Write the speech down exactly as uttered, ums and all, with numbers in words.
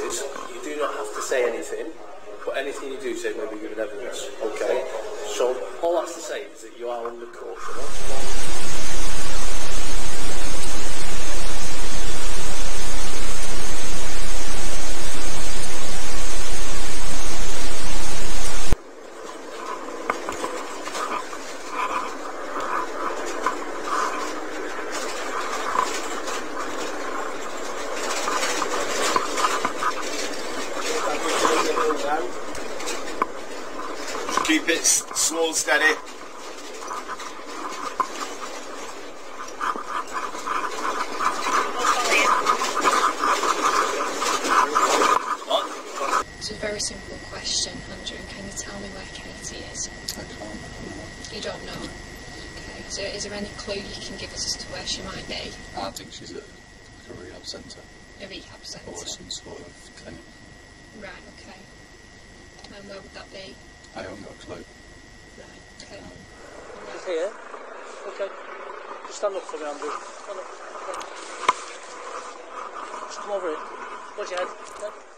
is you do not have to say anything, but anything you do say may be given evidence. Okay? So all that's to say is that you are under caution. Keep it slow and steady. What? It's a very simple question, Andrew. Can you tell me where Katie is? I can't. You don't know? Okay. So is there any clue you can give us as to where she might be? I think she's at like a rehab centre. A rehab centre? Or some sort of clinic. Right, okay. And where would that be? I haven't got a clue. Right, okay. Um, Right. Here? Okay. Just stand up for me, Andrew. Stand up. Okay. Just come over here. Watch your head. Okay.